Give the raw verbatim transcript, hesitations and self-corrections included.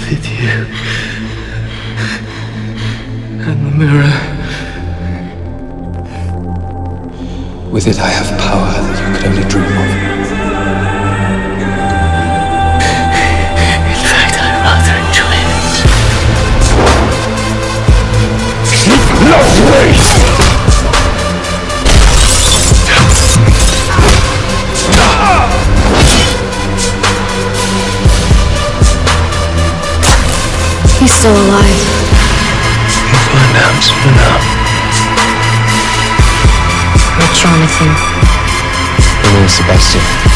with you. And the mirror. With it I have power that you could only dream of. In fact, I rather enjoy it. Lovely! He's still alive. We'll find out soon enough. Jonathan. My name is Sebastian.